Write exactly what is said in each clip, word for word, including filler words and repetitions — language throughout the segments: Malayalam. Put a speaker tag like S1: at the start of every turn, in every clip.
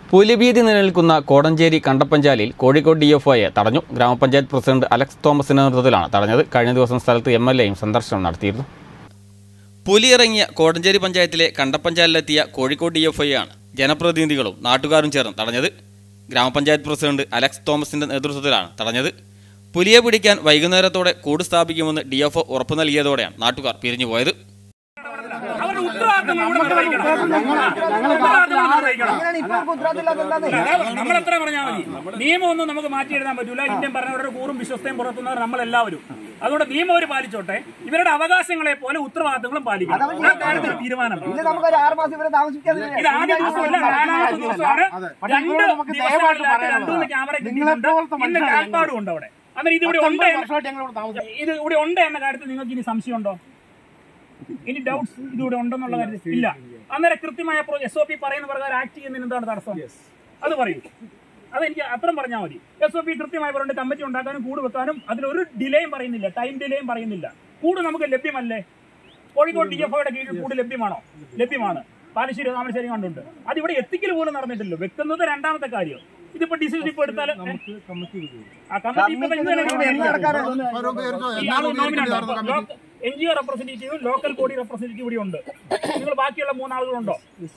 S1: പുലിഭീതി നിലനിൽക്കുന്ന കോടഞ്ചേരി കണ്ടപ്പഞ്ചാലിൽ കോഴിക്കോട് ഡി എഫ് ഒയെ തടഞ്ഞു. ഗ്രാമപഞ്ചായത്ത് പ്രസിഡന്റ് അലക്സ് തോമസിന്റെ നേതൃത്വത്തിലാണ് തടഞ്ഞത്. കഴിഞ്ഞ ദിവസം സ്ഥലത്ത് എം എൽ എയും സന്ദർശനം നടത്തിയിരുന്നു. പുലിയിറങ്ങിയ കോടഞ്ചേരി പഞ്ചായത്തിലെ കണ്ടപ്പഞ്ചാലിലെത്തിയ കോഴിക്കോട് ഡി എഫ് ഒയാണ് ജനപ്രതിനിധികളും നാട്ടുകാരും ചേർന്ന് തടഞ്ഞത്. ഗ്രാമപഞ്ചായത്ത് പ്രസിഡന്റ് അലക്സ് തോമസിന്റെ നേതൃത്വത്തിലാണ് തടഞ്ഞത്. പുലിയെ പിടിക്കാൻ വൈകുന്നേരത്തോടെ കൂട് സ്ഥാപിക്കുമെന്ന് ഡി എഫ് ഒ ഉറപ്പു നൽകിയതോടെയാണ് നാട്ടുകാർ പിരിഞ്ഞുപോയത്.
S2: നമ്മളെത്ര പറഞ്ഞാൽ മതി, നിയമമൊന്നും നമുക്ക് മാറ്റിയെഴുതാൻ പറ്റൂല. ഇന്ത്യൻ ഭരണഘടനയുടെ കൂറും വിശ്വസ്തയും പുറത്തുനിന്നവർ നമ്മളെല്ലാവരും. അതുകൊണ്ട് നിയമം അവർ പാലിച്ചോട്ടെ, ഇവരുടെ അവകാശങ്ങളെ പോലെ ഉത്തരവാദിത്തങ്ങളും പാലിക്കണം. ആ കാര്യത്തിൽ തീരുമാനം ഇത് ആദ്യ ദിവസമല്ല, നാലാമത്തെ ദിവസമാണ്. രണ്ട് ദിവസങ്ങളിലായിട്ട് രണ്ടുമൂന്ന് ക്യാമറ കിട്ടിയിട്ടുണ്ട്. ഇന്ന് കാൽപ്പാടും ഉണ്ട് അവിടെ. അന്നേരം ഇതിവിടെ ഉണ്ട് ഇത് ഇവിടെ ഉണ്ട് എന്ന കാര്യത്തിൽ നിങ്ങൾക്ക് ഇനി സംശയമുണ്ടോ? ഇനി ഡൗട്ട്സ് ഇതിവിടെ ഉണ്ടെന്നുള്ള കാര്യത്തിൽ ഇല്ല. അന്നേരം കൃത്യമായ എസ് ഒ പി പറയുന്ന പ്രകാരം ആക്ട് ചെയ്യുന്നതിന് എന്താണ് തടസ്സം? അത് പറയൂ. അതെനിക്ക് അത്രയും പറഞ്ഞാൽ മതി. എസ് ഒ പി കൃത്യമായി പറഞ്ഞിട്ട് കമ്മിറ്റി ഉണ്ടാക്കാനും കൂട് വെക്കാനും അതിലൊരു ഡിലേയും പറയുന്നില്ല, ടൈം ഡിലേയും പറയുന്നില്ല. കൂട് നമുക്ക് ലഭ്യമല്ലേ? കോഴിക്കോട് ഡി എഫ് ഒയുടെ കീഴിൽ കൂട് ലഭ്യമാണോ? ലഭ്യമാണ്. പാലശ്ശേരി താമരശ്ശേരി കണ്ടുണ്ട്. അതിവിടെ എത്തിക്കൽ പോലും നടന്നിട്ടില്ല. വെക്കുന്നത് രണ്ടാമത്തെ കാര്യം. ഇതിപ്പോ ഡിസിഷൻ ഇപ്പൊ എടുത്താൽ എൻ ജി ഒ റെപ്രസെന്റേറ്റീവും ലോക്കൽ ബോഡി റെപ്രസെന്റേറ്റീവ് ഇവിടെ ഉണ്ട്. നിങ്ങൾ ബാക്കിയുള്ള മൂന്നാളുകളുണ്ടോ?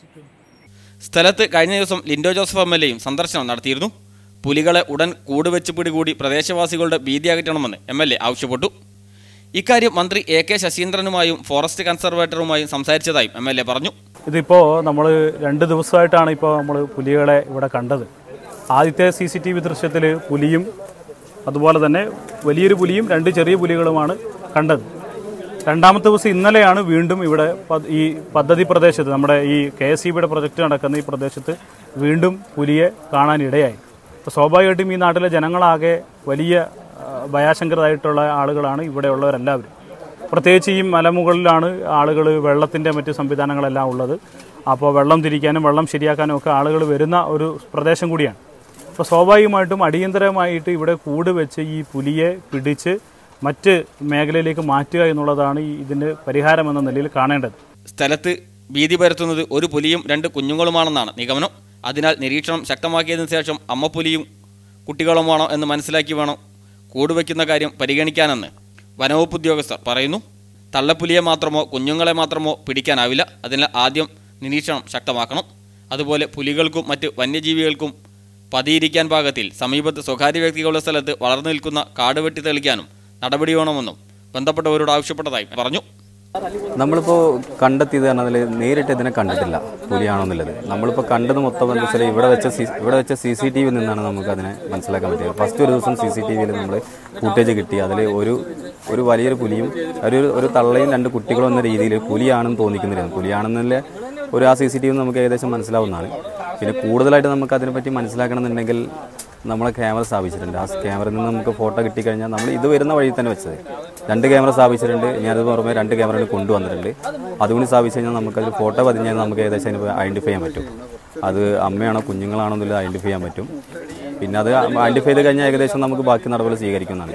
S1: സ്ഥലത്ത് കഴിഞ്ഞ ദിവസം ലിൻഡോ ജോസഫ് എം എൽ എയും സന്ദർശനം നടത്തിയിരുന്നു. പുലികളെ ഉടൻ കൂടുവെച്ച് പിടികൂടി പ്രദേശവാസികളുടെ ഭീതി അകറ്റണമെന്ന് എം എൽ എ ആവശ്യപ്പെട്ടു. ഇക്കാര്യം മന്ത്രി എ കെ ശശീന്ദ്രനുമായും ഫോറസ്റ്റ് കൺസർവേറ്ററുമായും സംസാരിച്ചതായും എം എൽ എ പറഞ്ഞു.
S3: ഇതിപ്പോൾ നമ്മൾ രണ്ട് ദിവസമായിട്ടാണ് ഇപ്പോൾ നമ്മൾ പുലികളെ ഇവിടെ കണ്ടത്. ആദ്യത്തെ സി സി ടി വി ദൃശ്യത്തിൽ പുലിയും അതുപോലെ തന്നെ വലിയൊരു പുലിയും രണ്ട് ചെറിയ പുലികളുമാണ് കണ്ടത്. രണ്ടാമത്തെ ദിവസം ഇന്നലെയാണ് വീണ്ടും ഇവിടെ ഈ പദ്ധതി പ്രദേശത്ത്, നമ്മുടെ ഈ കെ എസ് ഇ ബിയുടെ പ്രൊജക്റ്റ് നടക്കുന്ന ഈ പ്രദേശത്ത് വീണ്ടും പുലിയെ കാണാനിടയായി. അപ്പോൾ സ്വാഭാവികമായിട്ടും ഈ നാട്ടിലെ ജനങ്ങളാകെ വലിയ ഭയാശങ്കരായിട്ടുള്ള ആളുകളാണ് ഇവിടെയുള്ളവരെല്ലാവരും. പ്രത്യേകിച്ച് ഈ മലമുകളിലാണ് ആളുകൾ, വെള്ളത്തിൻ്റെ മറ്റ് സംവിധാനങ്ങളെല്ലാം ഉള്ളത്. അപ്പോൾ വെള്ളം തിരിക്കാനും വെള്ളം ശരിയാക്കാനും ഒക്കെ ആളുകൾ വരുന്ന ഒരു പ്രദേശം കൂടിയാണ്. അപ്പോൾ സ്വാഭാവികമായിട്ടും അടിയന്തരമായിട്ട് ഇവിടെ കൂട് വെച്ച് ഈ പുലിയെ പിടിച്ച് മറ്റ് മേഖലയിലേക്ക് മാറ്റുക എന്നുള്ളതാണ് ഇതിൻ്റെ പരിഹാരം എന്ന നിലയിൽ കാണേണ്ടത്.
S1: സ്ഥലത്ത് ഭീതി പരത്തുന്നത് ഒരു പുലിയും രണ്ട് കുഞ്ഞുങ്ങളുമാണെന്നാണ് നിഗമനം. അതിനാൽ നിരീക്ഷണം ശക്തമാക്കിയതിനു ശേഷം അമ്മപ്പുലിയും കുട്ടികളുമാണോ എന്ന് മനസ്സിലാക്കി വേണം കൂടുവയ്ക്കുന്ന കാര്യം പരിഗണിക്കാനെന്ന് വനവകുപ്പ് ഉദ്യോഗസ്ഥർ പറയുന്നു. തള്ളപ്പുലിയെ മാത്രമോ കുഞ്ഞുങ്ങളെ മാത്രമോ പിടിക്കാനാവില്ല. അതിനാൽ ആദ്യം നിരീക്ഷണം ശക്തമാക്കണം. അതുപോലെ പുലികൾക്കും മറ്റ് വന്യജീവികൾക്കും പതിയിരിക്കാൻ പാകത്തിൽ സമീപത്ത് സ്വകാര്യ വ്യക്തികളുടെ സ്ഥലത്ത് വളർന്നു നിൽക്കുന്ന കാട് വെട്ടി തെളിക്കാനും നടപടി വേണമെന്നും ബന്ധപ്പെട്ടവരോട് ആവശ്യപ്പെട്ടതായി പറഞ്ഞു.
S4: നമ്മളിപ്പോൾ കണ്ടെത്തിയത് പറഞ്ഞാൽ നേരിട്ട് ഇതിനെ കണ്ടിട്ടില്ല പുലിയാണോന്നുള്ളത്. നമ്മളിപ്പോൾ കണ്ടത് മൊത്തം എന്താ വെച്ചാൽ ഇവിടെ വെച്ച സി ഇവിടെ വെച്ച സി സി ടി വിയിൽ നിന്നാണ് നമുക്ക് അതിനെ മനസ്സിലാക്കാൻ പറ്റിയത്. ഫസ്റ്റ് ഒരു ദിവസം സി സി ടി വിയിൽ നമ്മൾ ഫൂട്ടേജ് കിട്ടി. അതിൽ ഒരു ഒരു വലിയൊരു പുലിയും ഒരു ഒരു തള്ളയും രണ്ട് കുട്ടികളും എന്ന രീതിയിൽ പുലിയാണെന്ന് തോന്നിക്കുന്നില്ല. പുലിയാണെന്നുള്ള ഒരു ആ സി സി ടി വി നമുക്ക് ഏകദേശം മനസ്സിലാവുന്നതാണ്. പിന്നെ കൂടുതലായിട്ട് നമുക്ക് അതിനെപ്പറ്റി മനസ്സിലാക്കണമെന്നുണ്ടെങ്കിൽ നമ്മൾ ക്യാമറ സ്ഥാപിച്ചിട്ടുണ്ട്. ആ ക്യാമറയിൽ നിന്ന് നമുക്ക് ഫോട്ടോ കിട്ടിക്കഴിഞ്ഞാൽ നമ്മൾ ഇത് വരുന്ന വഴി തന്നെ വെച്ചത് രണ്ട് ക്യാമറ സ്ഥാപിച്ചിട്ടുണ്ട്. ഇനി അത് പുറമെ രണ്ട് ക്യാമറകൾ കൊണ്ടുവന്നിട്ടുണ്ട്. അതുകൊണ്ട് സ്ഥാപിച്ചു കഴിഞ്ഞാൽ നമുക്കതിൽ ഫോട്ടോ പതിഞ്ഞാൽ നമുക്ക് ഏകദേശം അതിന് ഐഡൻറ്റിഫൈ ചെയ്യാൻ പറ്റും. അത് അമ്മയാണോ കുഞ്ഞുങ്ങളാണോ എന്നുള്ളത് ഐഡൻറ്റിഫൈ ചെയ്യാൻ പറ്റും. പിന്നെ അത് ഐഡൻറ്റിഫൈ ചെയ്ത് കഴിഞ്ഞാൽ ഏകദേശം നമുക്ക് ബാക്കി നടപടി സ്വീകരിക്കുന്നതാണ്.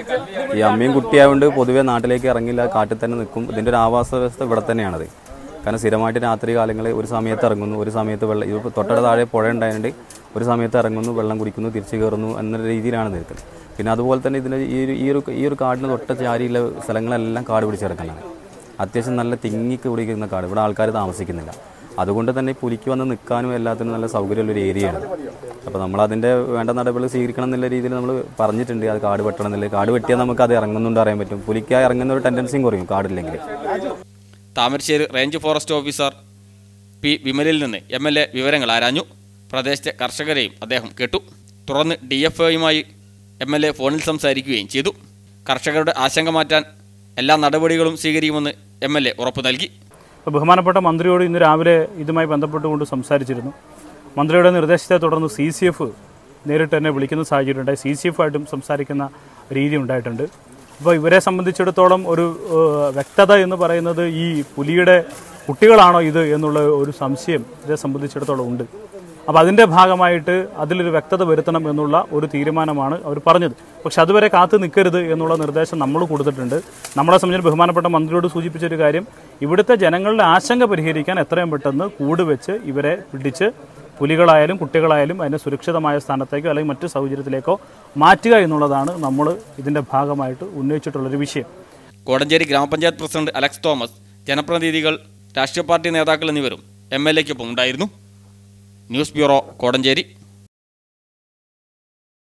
S4: ഈ അമ്മയും കുട്ടിയായതുകൊണ്ട് പൊതുവേ നാട്ടിലേക്ക് ഇറങ്ങില്ല, കാട്ടിൽ തന്നെ നിൽക്കും. ഇതിൻ്റെ ഒരു ആവാസ വ്യവസ്ഥ ഇവിടെ തന്നെയാണത്. കാരണം സ്ഥിരമായിട്ട് രാത്രി കാലങ്ങളിൽ ഒരു സമയത്ത് ഇറങ്ങുന്നു, ഒരു സമയത്ത് വെള്ളം ഇപ്പോൾ തൊട്ടടുത്ത താഴെ പുഴ ഉണ്ടായതുകൊണ്ട് ഒരു സമയത്ത് ഇറങ്ങുന്നു, വെള്ളം കുടിക്കുന്നു, തിരിച്ചു കയറുന്നു എന്ന രീതിയിലാണ് നിൽക്കുന്നത്. പിന്നെ അതുപോലെ തന്നെ ഇതിൽ ഈ ഒരു ഈ ഒരു ഈ ഒരു കാടിന് തൊട്ട ചാരിയുള്ള സ്ഥലങ്ങളെല്ലാം കാട് പിടിച്ചിറക്കുന്നതാണ്. അത്യാവശ്യം നല്ല തിങ്ങിക്ക് പിടിക്കുന്ന കാട്, ഇവിടെ ആൾക്കാർ താമസിക്കുന്നില്ല. അതുകൊണ്ട് തന്നെ പുലിക്ക് വന്ന് നിൽക്കാനും എല്ലാത്തിനും നല്ല സൗകര്യമുള്ളൊരു ഏരിയയാണ്. അപ്പോൾ നമ്മളതിൻ്റെ വേണ്ട നടപടികൾ സ്വീകരിക്കണം എന്നുള്ള രീതിയിൽ നമ്മൾ പറഞ്ഞിട്ടുണ്ട്. അത് കാട് വെട്ടണം എന്നുള്ളത്. കാട് വെട്ടിയാൽ നമുക്ക് അത് ഇറങ്ങുന്നുണ്ട് അറിയാൻ പറ്റും. പുലിക്ക് ഇറങ്ങുന്ന ഒരു ടെൻഡൻസിയും കുറയും കാടില്ലെങ്കിൽ.
S1: Thamarassery range forest officer P വിമലിൽ നിന്ന് എം എൽ എ വിവരങ്ങൾ ആരാഞ്ഞു. പ്രദേശത്തെ കർഷകരെയും അദ്ദേഹം കേട്ടു. തുടർന്ന് ഡി എഫ് ഒയുമായി എം എൽ എ ഫോണിൽ സംസാരിക്കുകയും ചെയ്തു. കർഷകരുടെ ആശങ്ക മാറ്റാൻ എല്ലാ നടപടികളും സ്വീകരിക്കുമെന്ന് എം എൽ എ ഉറപ്പു നൽകി.
S3: ബഹുമാനപ്പെട്ട മന്ത്രിയോട് ഇന്ന് രാവിലെ ഇതുമായി ബന്ധപ്പെട്ടുകൊണ്ട് സംസാരിച്ചിരുന്നു. മന്ത്രിയുടെ നിർദ്ദേശത്തെ തുടർന്ന് സി സി എഫ് നേരിട്ട് തന്നെ വിളിക്കുന്ന സാഹചര്യം ഉണ്ടായി. സി സി എഫ് ആയിട്ടും സംസാരിക്കുന്ന രീതി ഉണ്ടായിട്ടുണ്ട്. അപ്പോൾ ഇവരെ സംബന്ധിച്ചിടത്തോളം ഒരു വ്യക്തത എന്ന് പറയുന്നത് ഈ പുലിയുടെ കുട്ടികളാണോ ഇത് എന്നുള്ള ഒരു സംശയം ഇവരെ സംബന്ധിച്ചിടത്തോളം ഉണ്ട്. അപ്പോൾ അതിൻ്റെ ഭാഗമായിട്ട് അതിലൊരു വ്യക്തത വരുത്തണം എന്നുള്ള ഒരു തീരുമാനമാണ് അവർ പറഞ്ഞത്. പക്ഷെ അതുവരെ കാത്തു നിൽക്കരുത് എന്നുള്ള നിർദ്ദേശം നമ്മൾ കൊടുത്തിട്ടുണ്ട്. നമ്മളെ സംബന്ധിച്ച് ബഹുമാനപ്പെട്ട മന്ത്രിയോട് സൂചിപ്പിച്ചൊരു കാര്യം, ഇവിടുത്തെ ജനങ്ങളുടെ ആശങ്ക പരിഹരിക്കാൻ എത്രയും പെട്ടെന്ന് കൂട് വെച്ച് ഇവരെ പിടിച്ച് പുലികളായാലും കുട്ടികളായാലും അതിനെ സുരക്ഷിതമായ സ്ഥാനത്തേക്കോ അല്ലെങ്കിൽ മറ്റു സൗകര്യത്തിലേക്കോ മാറ്റുക എന്നുള്ളതാണ് നമ്മൾ ഇതിൻ്റെ ഭാഗമായിട്ട് ഉന്നയിച്ചിട്ടുള്ളൊരു വിഷയം.
S1: കോടഞ്ചേരി ഗ്രാമപഞ്ചായത്ത് പ്രസിഡന്റ് അലക്സ് തോമസ്, ജനപ്രതിനിധികൾ, രാഷ്ട്രീയ പാർട്ടി നേതാക്കൾ എന്നിവരും എം എൽ എക്കൊപ്പം ഉണ്ടായിരുന്നു. News bureau, Kodanchery.